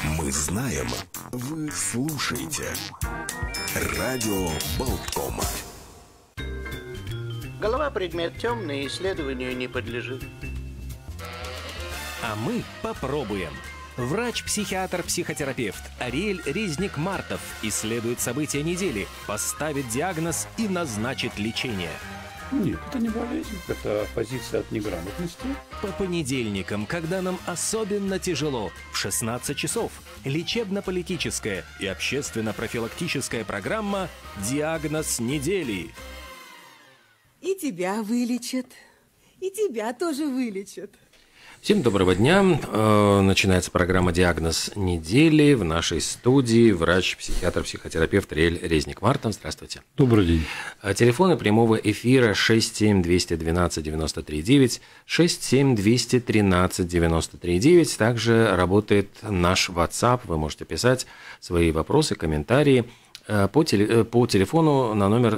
Мы знаем, вы слушаете. Радио Болтком. Голова предмет темный, исследованию не подлежит. А мы попробуем. Врач-психиатр-психотерапевт Ариэль Резник-Мартов исследует события недели, поставит диагноз и назначит лечение. Нет, это не болезнь, это позиция от неграмотности. По понедельникам, когда нам особенно тяжело, в 16 часов лечебно-политическая и общественно-профилактическая программа «Диагноз недели». И тебя вылечат, и тебя тоже вылечат. Всем доброго дня. Начинается программа «Диагноз недели». В нашей студии врач-психиатр-психотерапевт Ариэль Резник-Мартов. Здравствуйте. Добрый день. Телефоны прямого эфира 67-212-93-9, 67-213-93-9. Также работает наш WhatsApp. Вы можете писать свои вопросы, комментарии по телефону на номер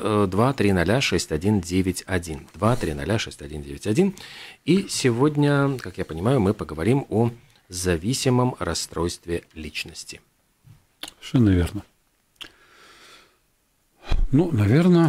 2306191. 2306191. И сегодня, как я понимаю, мы поговорим о зависимом расстройстве личности. Совершенно верно. Наверное,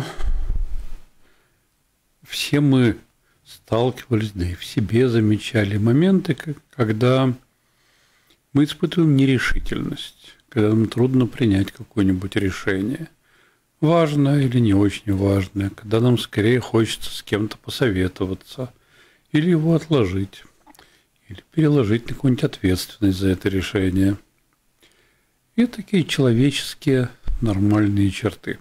все мы сталкивались, да и в себе замечали моменты, когда мы испытываем нерешительность, когда нам трудно принять какое-нибудь решение, важное или не очень важное, когда нам скорее хочется с кем-то посоветоваться, или его отложить, или переложить на какую-нибудь ответственность за это решение. И такие человеческие нормальные черты.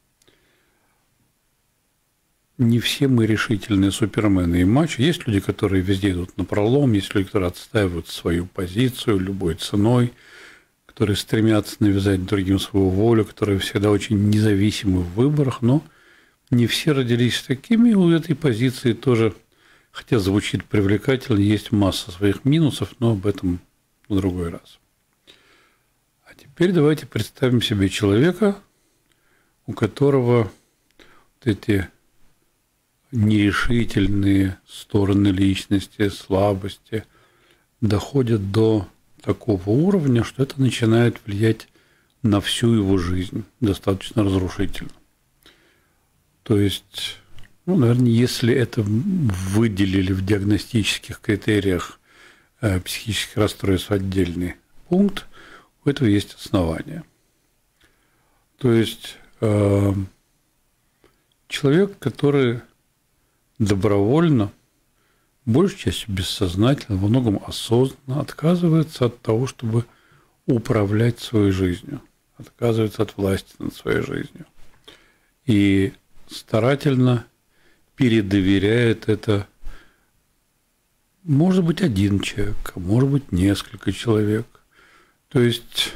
Не все мы решительные супермены и мачо. Есть люди, которые везде идут напролом, есть люди, которые отстаивают свою позицию любой ценой, которые стремятся навязать другим свою волю, которые всегда очень независимы в выборах, но не все родились такими, и у этой позиции тоже, хотя звучит привлекательно, есть масса своих минусов, но об этом в другой раз. А теперь давайте представим себе человека, у которого вот эти нерешительные стороны личности, слабости доходят до такого уровня, что это начинает влиять на всю его жизнь достаточно разрушительно. То есть, наверное, если это выделили в диагностических критериях психических расстройств отдельный пункт, у этого есть основания. То есть человек, который добровольно, большей частью бессознательно, во многом осознанно отказывается от того, чтобы управлять своей жизнью, отказывается от власти над своей жизнью. И старательно передоверяет это, может быть, один человек, а может быть, несколько человек. То есть,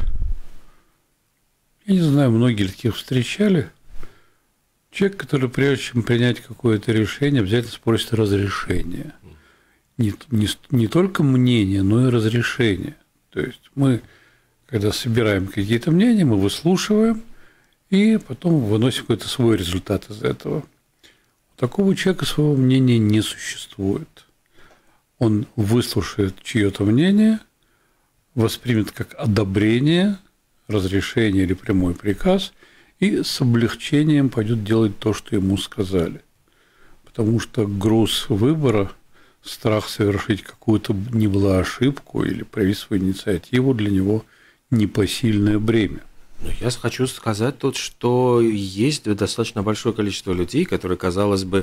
я не знаю, многие таких встречали. Человек, который прежде чем принять какое-то решение, обязательно спросит разрешение. Не только мнение, но и разрешение. То есть мы, когда собираем какие-то мнения, мы выслушиваем и потом выносим какой-то свой результат из этого. У такого человека своего мнения не существует. Он выслушает чье-то мнение, воспримет как одобрение, разрешение или прямой приказ и с облегчением пойдет делать то, что ему сказали. Потому что груз выбора, страх совершить какую-то не была ошибку или проявить свою инициативу для него непосильное бремя. Я хочу сказать тут, что есть достаточно большое количество людей, которые, казалось бы,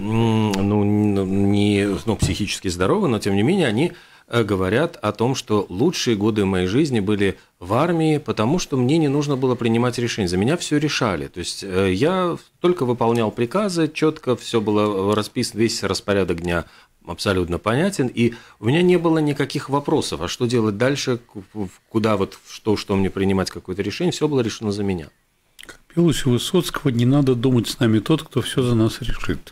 психически здоровы, но тем не менее они говорят о том, что лучшие годы моей жизни были в армии, потому что мне не нужно было принимать решения. За меня все решали. То есть я только выполнял приказы, четко все было расписано, весь распорядок дня абсолютно понятен, и у меня не было никаких вопросов, а что делать дальше, куда что мне принимать какое-то решение, все было решено за меня. Как пелось у Высоцкого, не надо думать с нами тот, кто все за нас решит.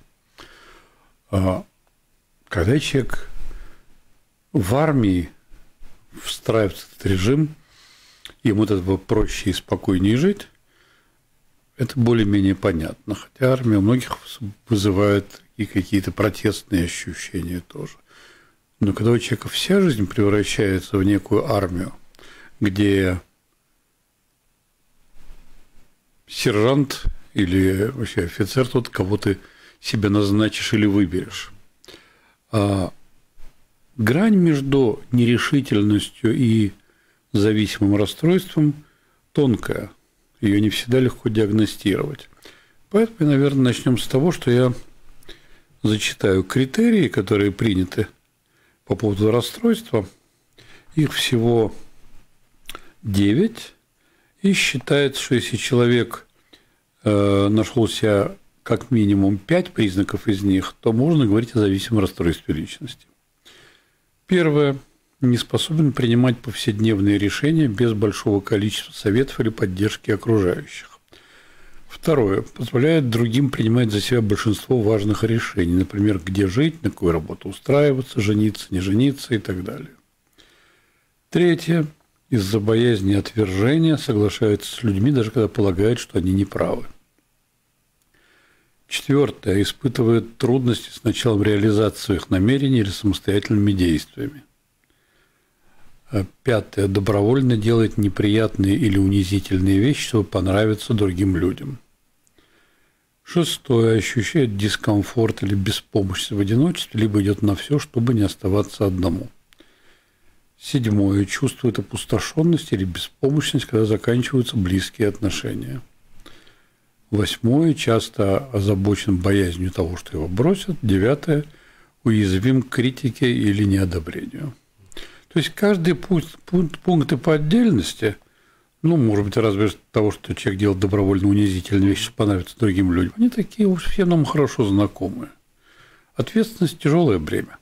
Когда человек в армии встраивается в этот режим, ему от этого проще и спокойнее жить, это более-менее понятно. Хотя армия у многих вызывает и какие-то протестные ощущения тоже. Но когда у человека вся жизнь превращается в некую армию, где сержант или вообще офицер тот, кого ты себе назначишь или выберешь. Грань между нерешительностью и зависимым расстройством тонкая, ее не всегда легко диагностировать. Поэтому, наверное, начнем с того, что я зачитаю критерии, которые приняты по поводу расстройства. Их всего 9, и считается, что если человек нашел себя как минимум 5 признаков из них, то можно говорить о зависимом расстройстве личности. Первое. Не способен принимать повседневные решения без большого количества советов или поддержки окружающих. Второе. Позволяет другим принимать за себя большинство важных решений, например, где жить, на какую работу устраиваться, жениться, не жениться и так далее. Третье. Из-за боязни отвержения соглашается с людьми, даже когда полагает, что они неправы. Четвертое. Испытывает трудности с началом реализации своих намерений или самостоятельными действиями. Пятое. Добровольно делает неприятные или унизительные вещи, чтобы понравиться другим людям. Шестое. Ощущает дискомфорт или беспомощность в одиночестве, либо идет на все, чтобы не оставаться одному. Седьмое. Чувствует опустошенность или беспомощность, когда заканчиваются близкие отношения. Восьмое. Часто озабочен боязнью того, что его бросят. Девятое. Уязвим к критике или неодобрению. То есть каждый пункты по отдельности, ну, может быть, разве того, что человек делает добровольно унизительные вещи, чтобы понравиться другим людям, они такие уж все нам хорошо знакомые. Ответственность – тяжелое бремя.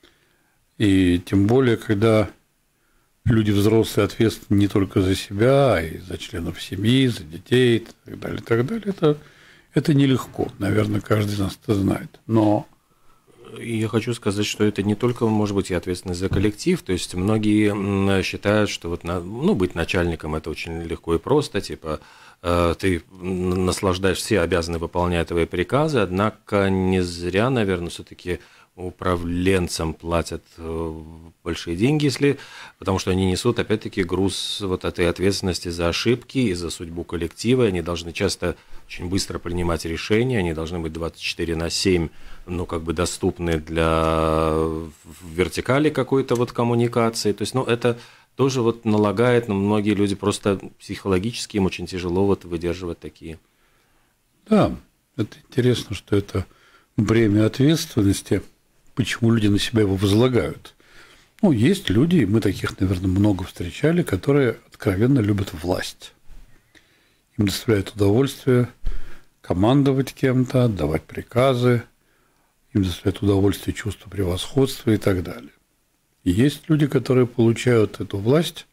И тем более, когда люди взрослые ответственны не только за себя, а и за членов семьи, за детей и так далее, это нелегко. Наверное, каждый из нас это знает. Но И я хочу сказать, что это не только, может быть, и ответственность за коллектив, то есть многие считают, что вот, быть начальником – это очень легко и просто, типа ты наслаждаешься, все обязаны выполнять твои приказы, однако не зря, наверное, все-таки управленцам платят большие деньги, потому что они несут, опять-таки, груз вот этой ответственности за ошибки и за судьбу коллектива, они должны часто очень быстро принимать решения, они должны быть 24/7, доступны для вертикали какой-то вот коммуникации, то есть, это тоже вот налагает, многие люди просто психологически, им очень тяжело вот выдерживать такие. Да, это интересно, что это бремя ответственности, почему люди на себя его возлагают. Есть люди, и мы таких, наверное, много встречали, которые откровенно любят власть. Им доставляет удовольствие командовать кем-то, отдавать приказы, им доставляет удовольствие чувство превосходства и так далее. И есть люди, которые получают эту власть,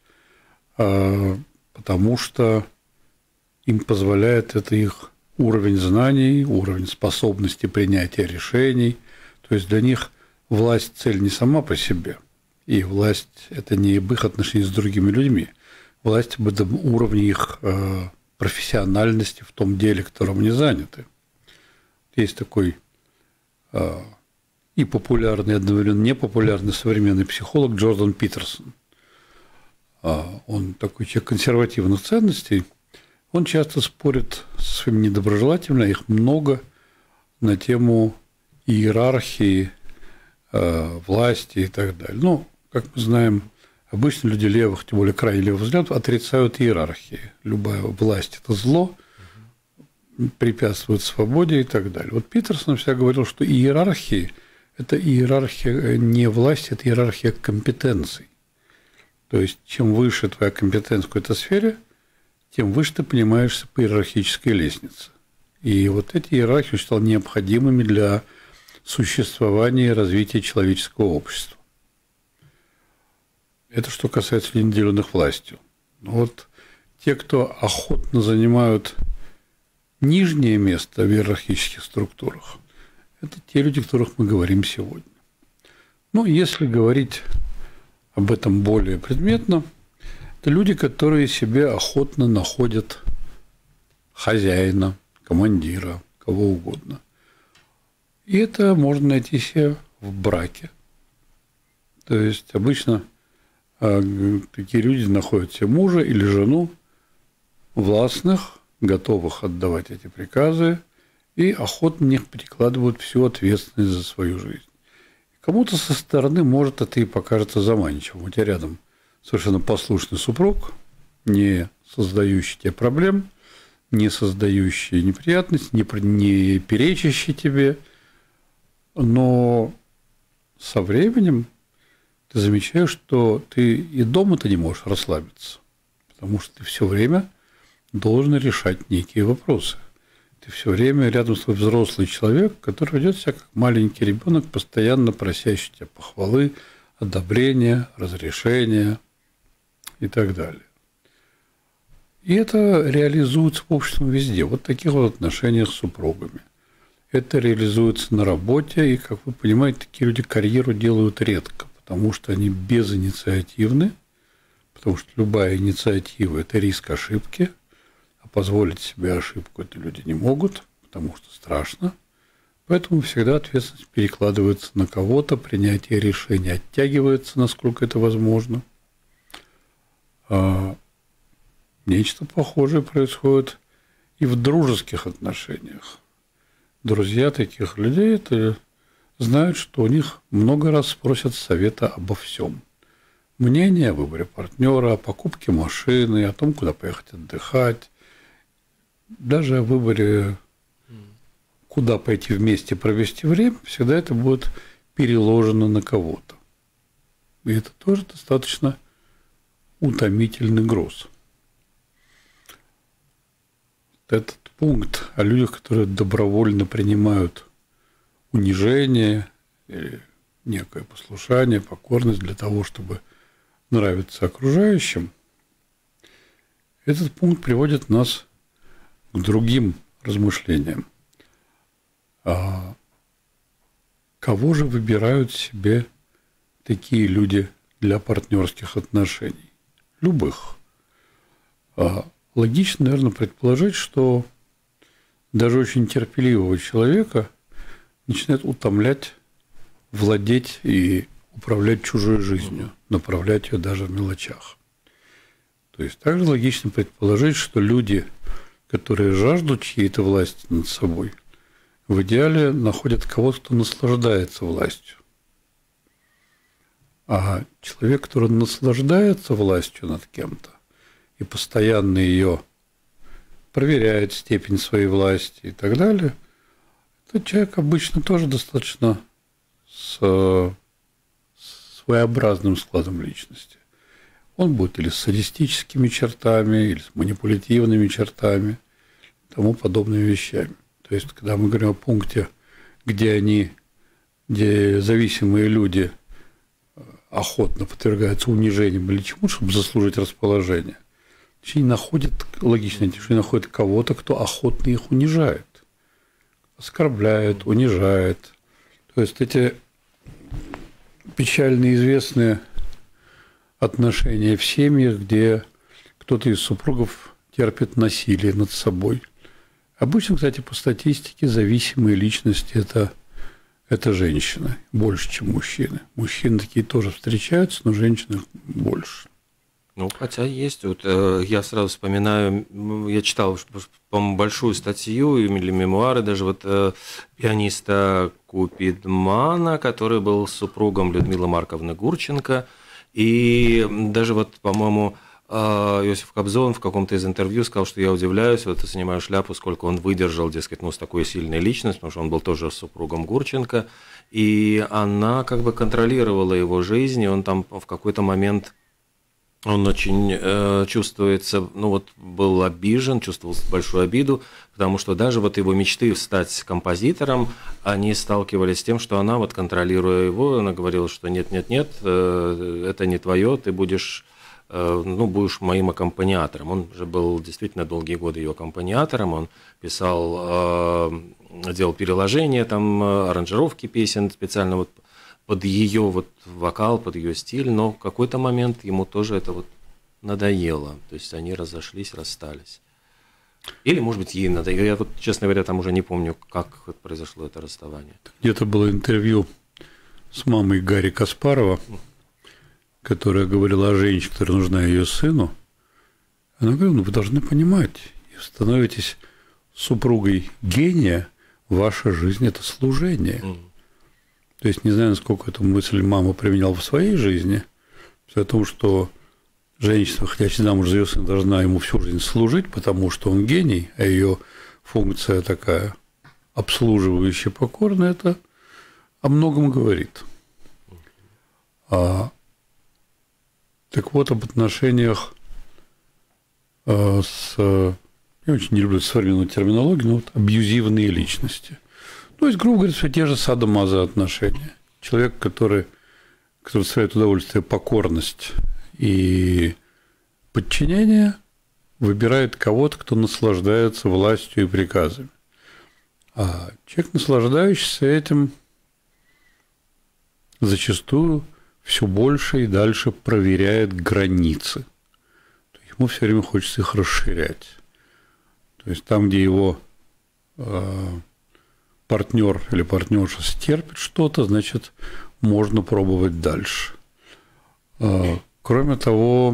потому что им позволяет это их уровень знаний, уровень способности принятия решений. То есть для них власть – цель не сама по себе, и власть – это не об их отношении с другими людьми. Власть об этом уровне их профессиональности в том деле, которым они заняты. Есть такой и популярный, одновременно непопулярный современный психолог Джордан Питерсон. Он такой человек консервативных ценностей. Он часто спорит со своими недоброжелателями, их много, на тему иерархии, власти и так далее. Как мы знаем, обычно люди левых, тем более крайне левых взглядов, отрицают иерархии. Любая власть – это зло, препятствует свободе и так далее. Вот Питерсон всегда говорил, что иерархии – это иерархия не власти, это иерархия компетенций. То есть, чем выше твоя компетенция в какой-то сфере, тем выше ты поднимаешься по иерархической лестнице. И вот эти иерархии считал необходимыми для существования и развития человеческого общества. Это что касается людей, наделенных властью. Те, кто охотно занимают нижнее место в иерархических структурах, это те люди, о которых мы говорим сегодня. Если говорить об этом более предметно, это люди, которые себе охотно находят хозяина, командира, кого угодно. И это можно найти себе в браке. То есть обычно такие люди находят себе мужа или жену властных, готовых отдавать эти приказы, и охотно в них перекладывают всю ответственность за свою жизнь. Кому-то со стороны, может, это и покажется заманчивым. У тебя рядом совершенно послушный супруг, не создающий тебе проблем, не создающий неприятностей, не перечащий тебе. Но со временем ты замечаешь, что ты и дома-то не можешь расслабиться, потому что ты все время должен решать некие вопросы. Ты все время рядом с тобой взрослый человек, который ведет себя как маленький ребенок, постоянно просящий тебя похвалы, одобрения, разрешения и так далее. И это реализуется в обществе везде. Вот в таких вот отношениях с супругами. Это реализуется на работе, и, как вы понимаете, такие люди карьеру делают редко, потому что они безинициативны, потому что любая инициатива – это риск ошибки, а позволить себе ошибку это люди не могут, потому что страшно. Поэтому всегда ответственность перекладывается на кого-то, принятие решения оттягивается, насколько это возможно. Нечто похожее происходит и в дружеских отношениях. Друзья таких людей это знают, что у них много раз спросят совета обо всем. Мнение о выборе партнера, о покупке машины, о том, куда поехать отдыхать, даже о выборе, куда пойти вместе провести время, всегда это будет переложено на кого-то. И это тоже достаточно утомительный груз. Этот пункт о людях, которые добровольно принимают унижение или некое послушание, покорность для того, чтобы нравиться окружающим, этот пункт приводит нас к другим размышлениям. Кого же выбирают себе такие люди для партнерских отношений? Любых. Логично, наверное, предположить, что даже очень терпеливого человека начинает утомлять, владеть и управлять чужой жизнью, направлять ее даже в мелочах. То есть также логично предположить, что люди, которые жаждут чьей-то власти над собой, в идеале находят кого-то, кто наслаждается властью. А человек, который наслаждается властью над кем-то и постоянно ее проверяет, степень своей власти и так далее, этот человек обычно тоже достаточно с своеобразным складом личности. Он будет или с садистическими чертами, или с манипулятивными чертами, и тому подобными вещами. То есть, когда мы говорим о пункте, где зависимые люди охотно подвергаются унижениям или чему-то, чтобы заслужить расположение, они находят, логично, что они находят кого-то, кто охотно их унижает, оскорбляет, унижает. То есть, эти печально известные отношения в семьях, где кто-то из супругов терпит насилие над собой. Обычно, кстати, по статистике зависимые личности это женщины больше, чем мужчины. Мужчины такие тоже встречаются, но женщин больше. Ну, хотя есть. Вот, я сразу вспоминаю, я читал, по-моему, большую статью или мемуары даже вот пианиста Купидмана, который был супругом Людмилы Марковны Гурченко. И даже вот, по-моему, Иосиф Кобзон в каком-то из интервью сказал, что я удивляюсь, вот снимаю шляпу, сколько он выдержал, дескать, ну, с такой сильной личностью, потому что он был тоже супругом Гурченко, и она как бы контролировала его жизнь, и он там в какой-то момент, он очень чувствуется, ну вот был обижен, чувствовал большую обиду, потому что даже вот его мечты стать композитором, они сталкивались с тем, что она вот контролируя его, она говорила, что нет, это не твое, ты будешь моим аккомпаниатором. Он же был действительно долгие годы ее аккомпаниатором, он писал, делал переложения, там, аранжировки песен специально вот под ее вот вокал, под ее стиль, но в какой-то момент ему тоже это вот надоело, то есть они разошлись, расстались. Или, может быть, ей надоело. Я вот, честно говоря, там уже не помню, как произошло это расставание. Где-то было интервью с мамой Гарри Каспарова. которая говорила о женщине, которая нужна ее сыну, она говорила, ну вы должны понимать, если становитесь супругой гения, ваша жизнь – это служение. То есть, не знаю, насколько эту мысль мама применяла в своей жизни, о том, что женщина, выходящая замуж за ее сына, должна ему всю жизнь служить, потому что он гений, а ее функция такая обслуживающая, покорная, это о многом говорит. Так вот, об отношениях с... Я очень не люблю современную терминологию, но вот абьюзивные личности. То есть, грубо говоря, все те же садомазо отношения. Человек, который доставляет удовольствие покорность и подчинение, выбирает кого-то, кто наслаждается властью и приказами. А человек, наслаждающийся этим, зачастую все больше и дальше проверяет границы. Ему все время хочется их расширять. То есть там, где его партнер или партнерша стерпит что-то, значит, можно пробовать дальше. Кроме того,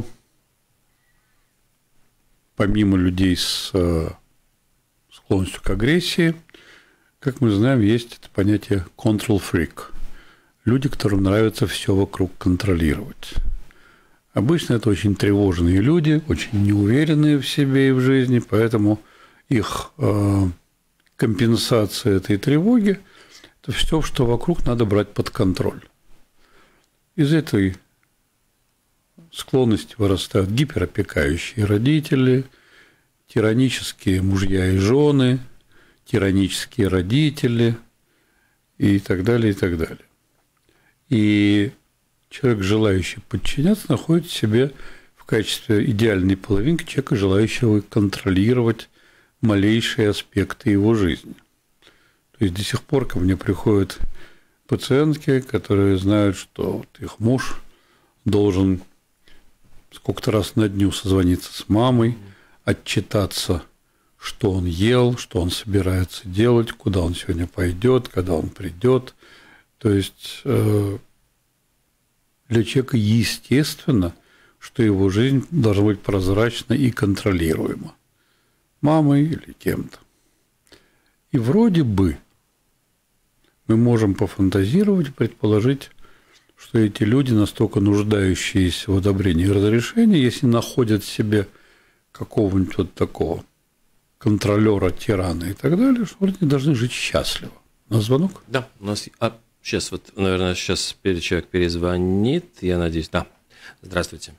помимо людей с склонностью к агрессии, как мы знаем, есть это понятие control freak. Люди, которым нравится все вокруг контролировать. Обычно это очень тревожные люди, очень неуверенные в себе и в жизни, поэтому их компенсация этой тревоги – это все, что вокруг надо брать под контроль. Из этой склонности вырастают гиперопекающие родители, тиранические мужья и жены, тиранические родители и так далее, и так далее. И человек, желающий подчиняться, находит в себе в качестве идеальной половинки человека, желающего контролировать малейшие аспекты его жизни. То есть до сих пор ко мне приходят пациентки, которые знают, что вот их муж должен сколько-то раз на дню созвониться с мамой, отчитаться, что он ел, что он собирается делать, куда он сегодня пойдет, когда он придет. То есть для человека естественно, что его жизнь должна быть прозрачна и контролируема мамой или кем-то. И вроде бы мы можем пофантазировать, предположить, что эти люди, настолько нуждающиеся в одобрении и разрешении, если находят в себе какого-нибудь вот такого контролера, тирана и так далее, что вроде должны жить счастливо. У нас звонок? Да, у нас... сейчас вот, наверное, человек перезвонит, я надеюсь. Да, здравствуйте.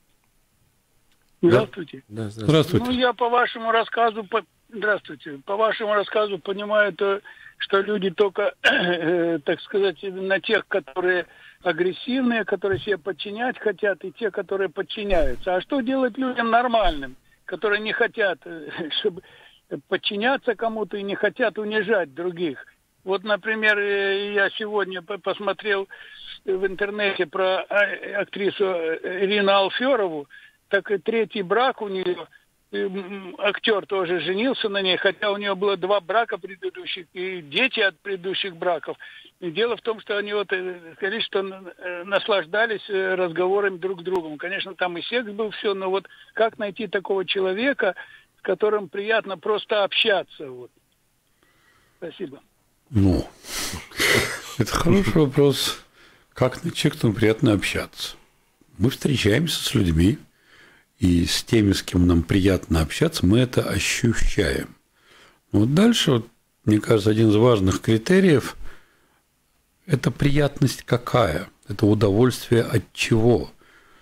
Здравствуйте. Да, здравствуйте. Ну, я по вашему рассказу, по вашему рассказу понимаю, что люди только, так сказать, на тех, которые агрессивные, которые себе подчинять хотят, и те, которые подчиняются. А что делать людям нормальным, которые не хотят, чтобы подчиняться кому-то и не хотят унижать других? Вот, например, я сегодня посмотрел в интернете про актрису Ирину Алферову, так и третий брак у нее, актер тоже женился на ней, хотя у нее было 2 брака предыдущих и дети от предыдущих браков. И дело в том, что они вот сказали, что наслаждались разговорами друг с другом. Конечно, там и секс был, все, но вот как найти такого человека, с которым приятно просто общаться? Вот. Спасибо. Ну, это хороший вопрос. Как найти человека, с которым приятно общаться? Мы встречаемся с людьми, и с теми, с кем нам приятно общаться, мы это ощущаем. Вот дальше, вот, мне кажется, один из важных критериев – это приятность какая? Это удовольствие от чего?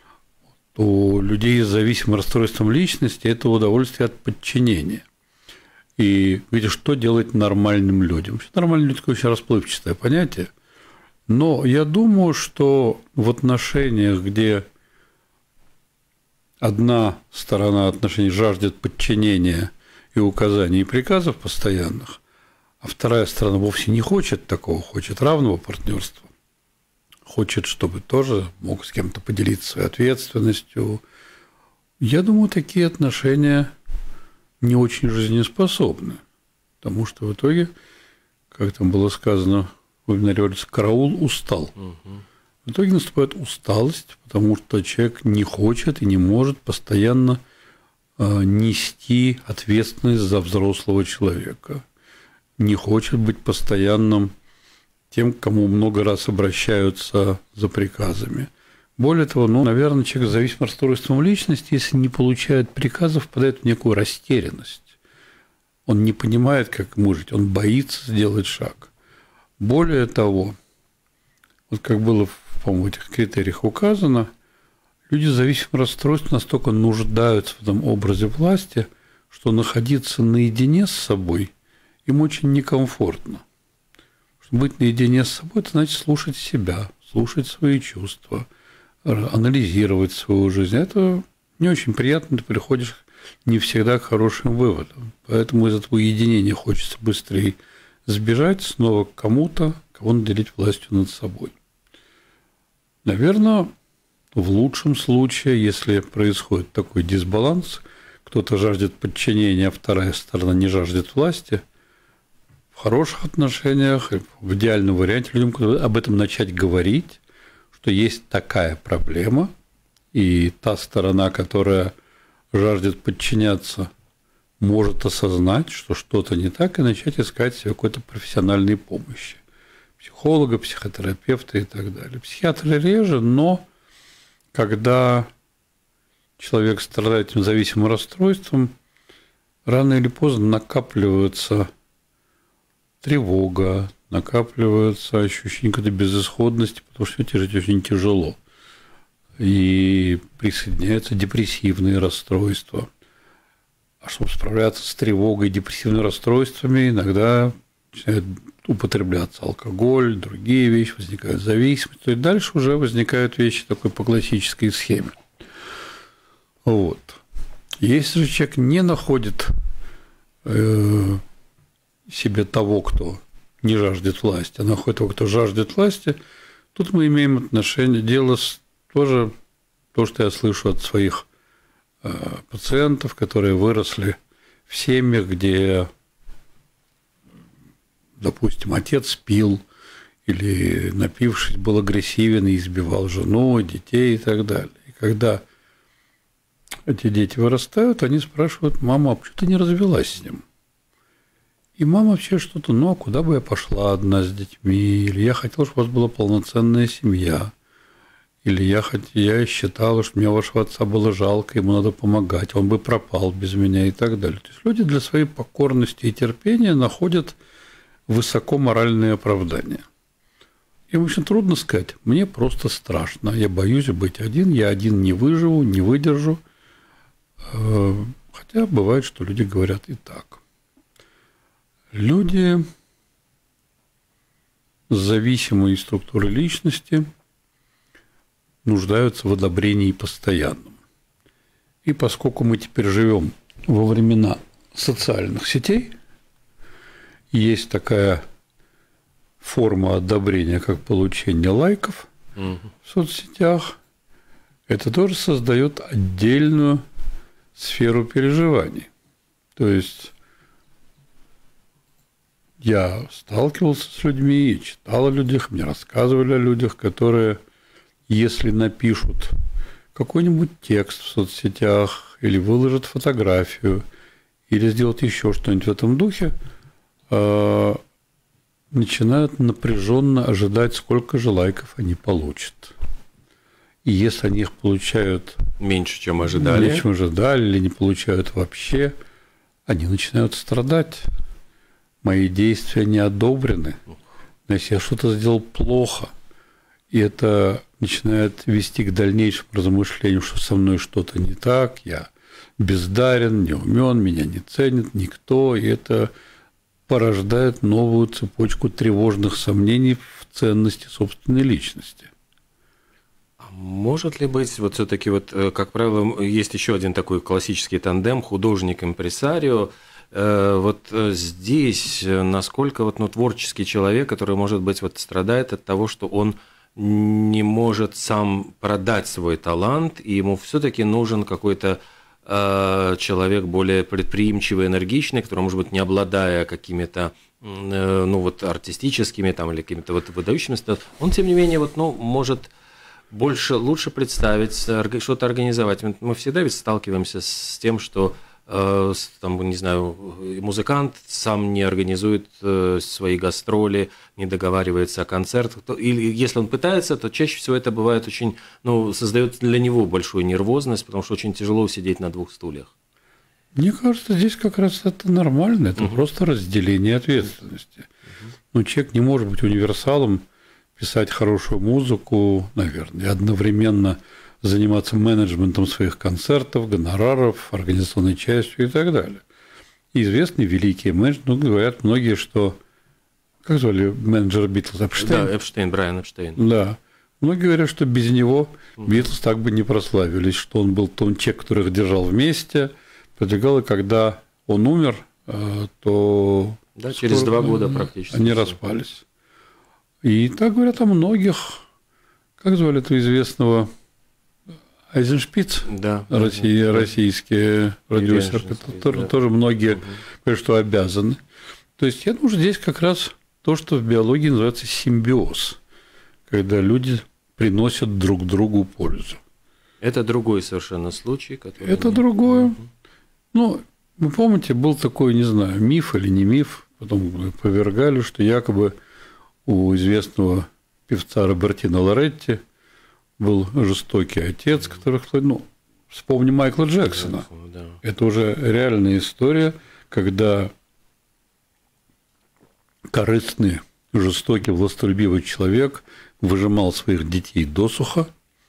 У людей с зависимым расстройством личности это удовольствие от подчинения. И видишь, что делать нормальным людям? Вообще, нормальные люди – такое очень расплывчатое понятие. Но я думаю, что в отношениях, где одна сторона отношений жаждет подчинения и указаний и приказов постоянных, а вторая сторона вовсе не хочет такого, хочет равного партнерства, хочет, чтобы тоже мог с кем-то поделиться своей ответственностью. Я думаю, такие отношения не очень жизнеспособны, потому что в итоге, как там было сказано в вебинаре, караул устал. В итоге наступает усталость, потому что человек не хочет и не может постоянно нести ответственность за взрослого человека, не хочет быть постоянным тем, к кому много раз обращаются за приказами. Более того, наверное, человек с зависимым расстройством личности, если не получает приказов, впадает в некую растерянность. Он не понимает, как ему жить, он боится сделать шаг. Более того, вот как было, по-моему, в этих критериях указано, люди с зависимым расстройством настолько нуждаются в этом образе власти, что находиться наедине с собой им очень некомфортно. Быть наедине с собой – это значит слушать себя, слушать свои чувства, анализировать свою жизнь. Это не очень приятно, ты приходишь не всегда к хорошим выводам. Поэтому из этого уединения хочется быстрее сбежать снова к кому-то, кого наделить властью над собой. Наверное, в лучшем случае, если происходит такой дисбаланс, кто-то жаждет подчинения, а вторая сторона не жаждет власти, в хороших отношениях, в идеальном варианте людям об этом начать говорить, что есть такая проблема, и та сторона, которая жаждет подчиняться, может осознать, что что-то не так, и начать искать себе какой-то профессиональной помощи. Психолога, психотерапевта и так далее. Психиатры реже, но когда человек страдает этим зависимым расстройством, рано или поздно накапливается тревога, накапливается ощущение какой-то безысходности, потому что это жить очень тяжело. И присоединяются депрессивные расстройства. А чтобы справляться с тревогой и депрессивными расстройствами, иногда начинает употребляться алкоголь, другие вещи, возникает зависимость. И дальше уже возникают вещи такой по классической схеме. Вот. Если же человек не находит себе того, кто не жаждет власти, а находит того, кто жаждет власти, тут мы имеем дело с тоже то, что я слышу от своих пациентов, которые выросли в семьях, где, допустим, отец пил или, напившись, был агрессивен и избивал жену, детей и так далее. И когда эти дети вырастают, они спрашивают: мама, а почему ты не развелась с ним? И мама вообще что-то: а куда бы я пошла одна с детьми? Или я хотела, чтобы у вас была полноценная семья. Или я считала, что мне вашего отца было жалко, ему надо помогать, он бы пропал без меня и так далее. То есть люди для своей покорности и терпения находят высоко моральные оправдания. Им очень трудно сказать: мне просто страшно, я боюсь быть один, я один не выживу, не выдержу. Хотя бывает, что люди говорят и так. Люди с зависимой структурой личности нуждаются в одобрении постоянном. И поскольку мы теперь живем во времена социальных сетей, есть такая форма одобрения, как получение лайков в соцсетях, это тоже создает отдельную сферу переживаний. То есть я сталкивался с людьми, и читал о людях, мне рассказывали о людях, которые, если напишут какой-нибудь текст в соцсетях или выложат фотографию, или сделают еще что-нибудь в этом духе, начинают напряженно ожидать, сколько же лайков они получат. И если они их получают меньше, чем ожидали, или не получают вообще, они начинают страдать. Мои действия не одобрены. Значит, я что-то сделал плохо. И это начинает вести к дальнейшему размышлению, что со мной что-то не так, я бездарен, не умен, меня не ценит никто, и это порождает новую цепочку тревожных сомнений в ценности собственной личности. Может ли быть, вот все-таки, вот, как правило, есть еще один такой классический тандем художник-импресарио. Вот здесь насколько вот, творческий человек, который, может быть, вот, страдает от того, что он не может сам продать свой талант, и ему все-таки нужен какой-то человек более предприимчивый, энергичный, который, может быть, не обладая какими-то артистическими там, или какими-то вот выдающимися, он, тем не менее, вот, может лучше представить, что-то организовать. Мы всегда ведь сталкиваемся с тем, что там, не знаю, музыкант сам не организует свои гастроли, не договаривается о концертах. Или если он пытается, то чаще всего это бывает очень, создает для него большую нервозность, потому что очень тяжело усидеть на двух стульях. Мне кажется, здесь как раз это нормально, это просто разделение ответственности. Человек не может быть универсалом, писать хорошую музыку, наверное, и одновременно заниматься менеджментом своих концертов, гонораров, организационной частью и так далее. И известные великие менеджеры, говорят многие, что... Как звали менеджера Битлз? Эпштейн? Да, Эпштейн, Брайан Эпштейн. Да. Многие говорят, что без него Битлз так бы не прославились, что он был тот человек, который их держал вместе, продвигал, и когда он умер, то... Да, через 2 года практически. Они распались. И так говорят о многих. Как звали этого известного... Айзеншпиц, да, российский продюсер, тоже многие говорят, что обязаны. То есть я думаю, здесь как раз то, что в биологии называется симбиоз, когда люди приносят друг другу пользу. Это другой совершенно случай, который... Это другое. Вы помните, был такой, не знаю, миф или не миф, потом опровергали, что якобы у известного певца Робертино Лоретти был жестокий отец, который... вспомни Майкла Джексона. Да. Это уже реальная история, когда корыстный, жестокий, властолюбивый человек выжимал своих детей досуха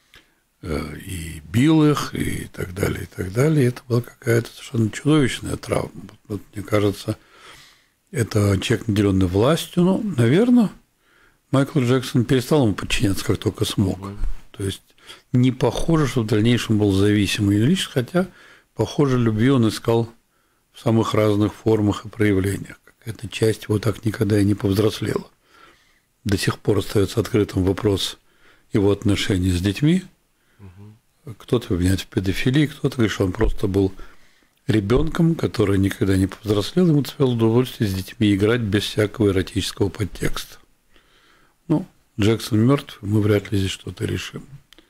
и бил их, и так далее, и так далее. И это была какая-то совершенно чудовищная травма. Мне кажется, это человек, наделенный властью. Наверное, Майкл Джексон перестал ему подчиняться, как только смог. То есть не похоже, что в дальнейшем был зависимый личность, хотя, похоже, любви он искал в самых разных формах и проявлениях. Какая-то часть его так никогда и не повзрослела. До сих пор остается открытым вопрос его отношений с детьми. Кто-то обвиняет в педофилии, кто-то говорит, что он просто был ребенком, который никогда не повзрослел, ему доставило удовольствие с детьми играть без всякого эротического подтекста. Джексон мертв, мы вряд ли здесь что-то решим.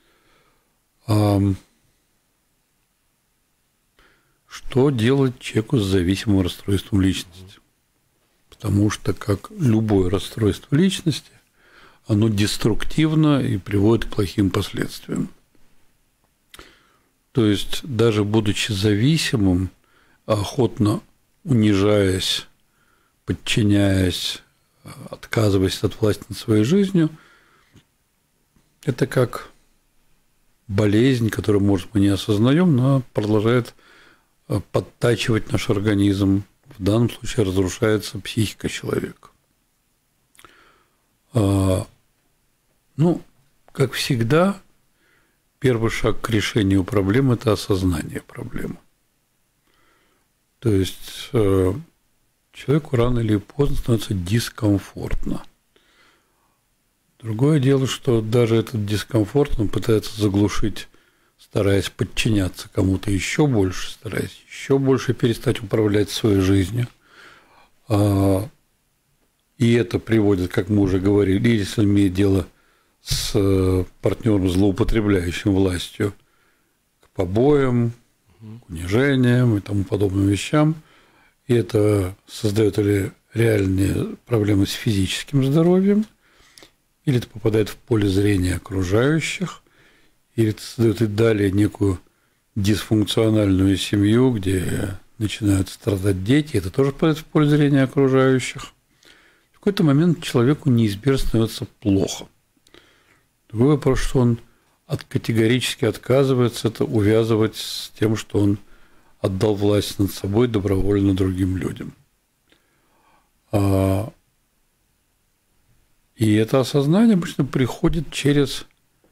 Что делать человеку с зависимым расстройством личности? Потому что, как любое расстройство личности, оно деструктивно и приводит к плохим последствиям. То есть, даже будучи зависимым, охотно унижаясь, подчиняясь, отказываясь от власти над своей жизнью, это как болезнь, которую, может, мы не осознаем, но продолжает подтачивать наш организм. В данном случае разрушается психика человека. Как всегда, первый шаг к решению проблемы – это осознание проблемы. То есть человеку рано или поздно становится дискомфортно. Другое дело, что даже этот дискомфорт он пытается заглушить, стараясь подчиняться кому-то еще больше, стараясь еще больше перестать управлять своей жизнью. И это приводит, как мы уже говорили, если имеет дело с партнером, злоупотребляющим властью, к побоям, к унижениям и тому подобным вещам. И это создает или реальные проблемы с физическим здоровьем, или это попадает в поле зрения окружающих, или это создает и далее некую дисфункциональную семью, где начинают страдать дети, это тоже попадает в поле зрения окружающих. В какой-то момент человеку неизбежно становится плохо. Другой вопрос, что он категорически отказывается это увязывать с тем, что он отдал власть над собой добровольно другим людям. И это осознание обычно приходит через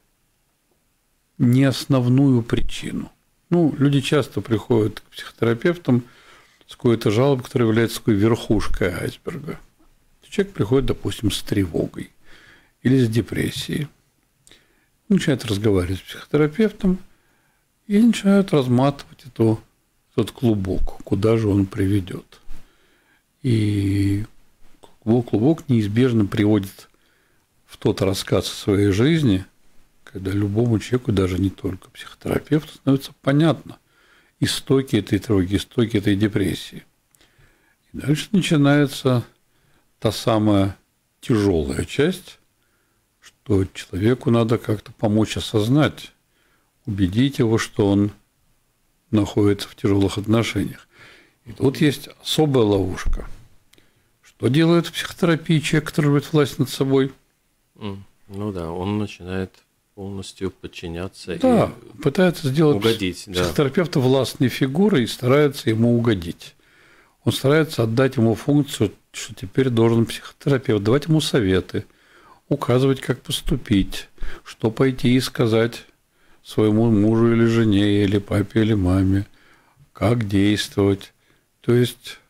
не основную причину. Люди часто приходят к психотерапевтам с какой-то жалобой, которая является такой верхушкой айсберга. Человек приходит, допустим, с тревогой или с депрессией. Начинает разговаривать с психотерапевтом и начинают разматывать этот клубок, куда же он приведет. И клубок неизбежно приводит в тот рассказ о своей жизни, когда любому человеку, даже не только психотерапевту, становится понятно истоки этой тревоги, истоки этой депрессии. И дальше начинается та самая тяжелая часть, что человеку надо как-то помочь осознать, убедить его, что он находится в тяжелых отношениях. И тут есть особая ловушка. Что делает в психотерапии человек, который имеет власть над собой? Ну да, он начинает полностью подчиняться и пытается сделать угодить, психотерапевта властной фигурой и старается ему угодить. Он старается отдать ему функцию, что теперь должен психотерапевт давать ему советы, указывать, как поступить, что пойти и сказать своему мужу или жене, или папе, или маме, как действовать. То есть,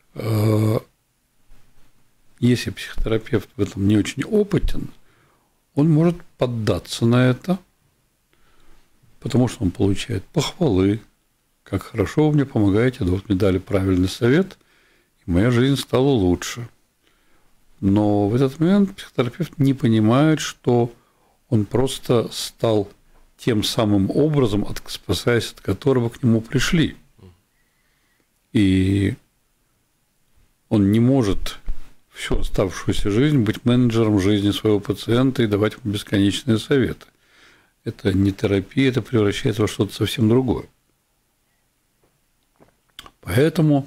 если психотерапевт в этом не очень опытен, он может поддаться на это, потому что он получает похвалы, как хорошо вы мне помогаете, да вот мне дали правильный совет, и моя жизнь стала лучше. Но в этот момент психотерапевт не понимает, что он просто стал тем самым образом, спасаясь от которого к нему пришли. И он не может всю оставшуюся жизнь быть менеджером жизни своего пациента и давать ему бесконечные советы. Это не терапия, это превращается во что-то совсем другое. Поэтому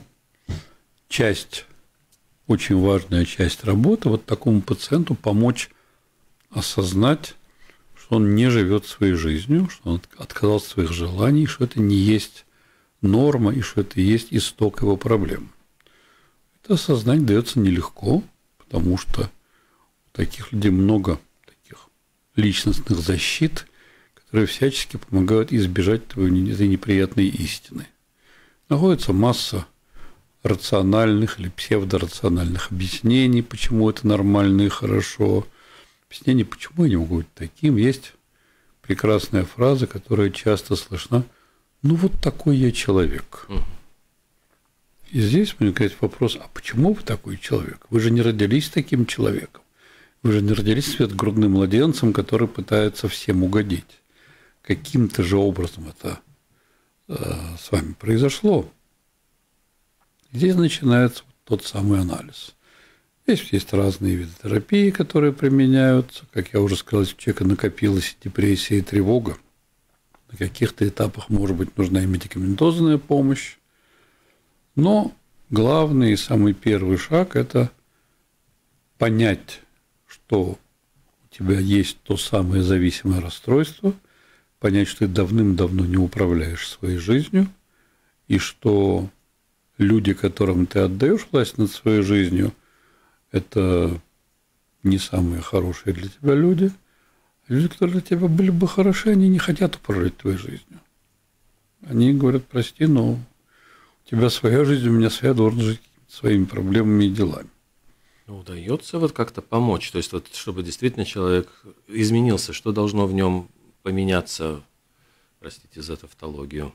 очень важная часть работы вот такому пациенту помочь осознать, что он не живет своей жизнью, что он отказался от своих желаний, что это не есть норма и что это и есть исток его проблем. Это осознать дается нелегко, потому что у таких людей много таких личностных защит, которые всячески помогают избежать этой неприятной истины. Находится масса рациональных или псевдорациональных объяснений, почему это нормально и хорошо. Объяснений, почему я не могу быть таким. Есть прекрасная фраза, которая часто слышна: «Ну вот такой я человек». И здесь возникает вопрос: а почему вы такой человек? Вы же не родились таким человеком. Вы же не родились светогрудным младенцем, который пытается всем угодить. Каким-то же образом это с вами произошло. Здесь начинается тот самый анализ. Здесь есть разные виды терапии, которые применяются. Как я уже сказал, если у человека накопилась депрессия и тревога, на каких-то этапах, может быть, нужна и медикаментозная помощь. Но главный и самый первый шаг – это понять, что у тебя есть то самое зависимое расстройство, понять, что ты давным-давно не управляешь своей жизнью, и что люди, которым ты отдаешь власть над своей жизнью, это не самые хорошие для тебя люди. Люди, которые для тебя были бы хороши, они не хотят управлять твоей жизнью. Они говорят: прости, но у тебя своя жизнь, у меня своя, должен жить своими проблемами и делами. Удается вот как-то помочь, то есть вот, чтобы действительно человек изменился, что должно в нем поменяться, простите за тавтологию?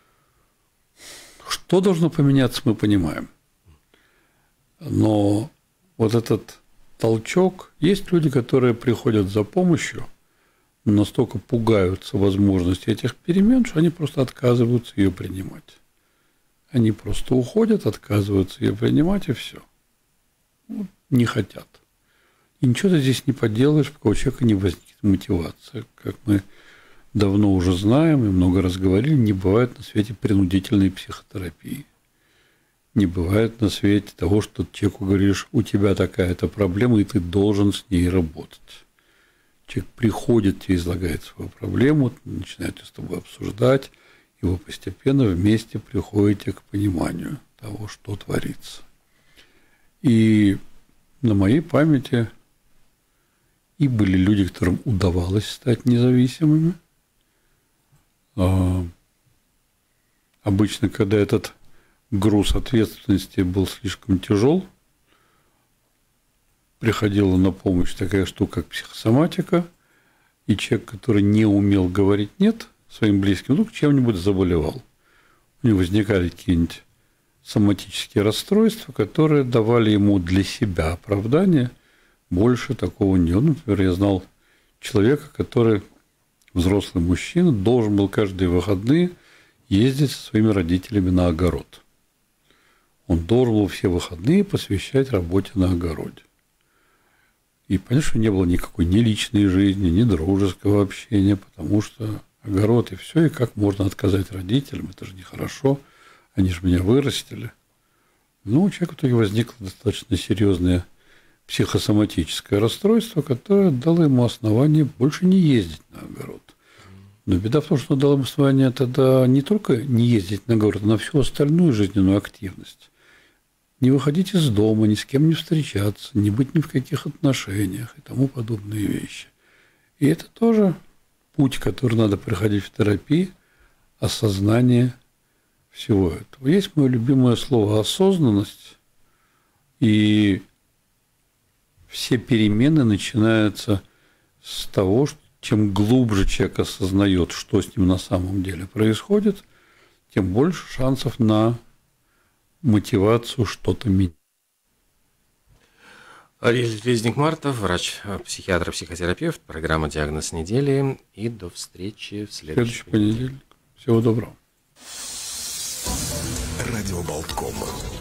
Что должно поменяться, мы понимаем. Но вот этот толчок, есть люди, которые приходят за помощью, но настолько пугаются возможности этих перемен, что они просто отказываются ее принимать. Они просто уходят, отказываются ее принимать, и все. Вот, не хотят. И ничего ты здесь не поделаешь, пока у человека не возникнет мотивация. Как мы давно уже знаем и много раз говорили, не бывает на свете принудительной психотерапии. Не бывает на свете того, что ты человеку говоришь: у тебя такая-то проблема, и ты должен с ней работать. Человек приходит, тебе излагает свою проблему, начинает с тобой обсуждать, и вы постепенно вместе приходите к пониманию того, что творится. И на моей памяти и были люди, которым удавалось стать независимыми. Обычно, когда этот груз ответственности был слишком тяжел, приходила на помощь такая штука, как психосоматика, и человек, который не умел говорить «нет» своим близким, вдруг чем-нибудь заболевал. У него возникали какие-нибудь соматические расстройства, которые давали ему для себя оправдание. Больше такого не было. Например, я знал человека, который взрослый мужчина должен был каждые выходные ездить со своими родителями на огород. Он должен был все выходные посвящать работе на огороде. И понятно, что не было никакой ни личной жизни, ни дружеского общения, потому что огород и все, и как можно отказать родителям, это же нехорошо, они же меня вырастили. Ну, у человека в итоге возникло достаточно серьезное психосоматическое расстройство, которое дало ему основание больше не ездить на огород. Но беда в том, что оно дало ему основание тогда не только не ездить на огород, но на всю остальную жизненную активность. Не выходить из дома, ни с кем не встречаться, не быть ни в каких отношениях и тому подобные вещи. И это тоже путь, который надо проходить в терапии, осознание всего этого. Есть мое любимое слово «осознанность», и все перемены начинаются с того, что чем глубже человек осознает, что с ним на самом деле происходит, тем больше шансов на мотивацию что-то менять. Ариэль Резник-Мартов, врач-психиатр, психотерапевт, программа «Диагноз недели». И до встречи в следующий понедельник. Всего доброго. Радио Болтком.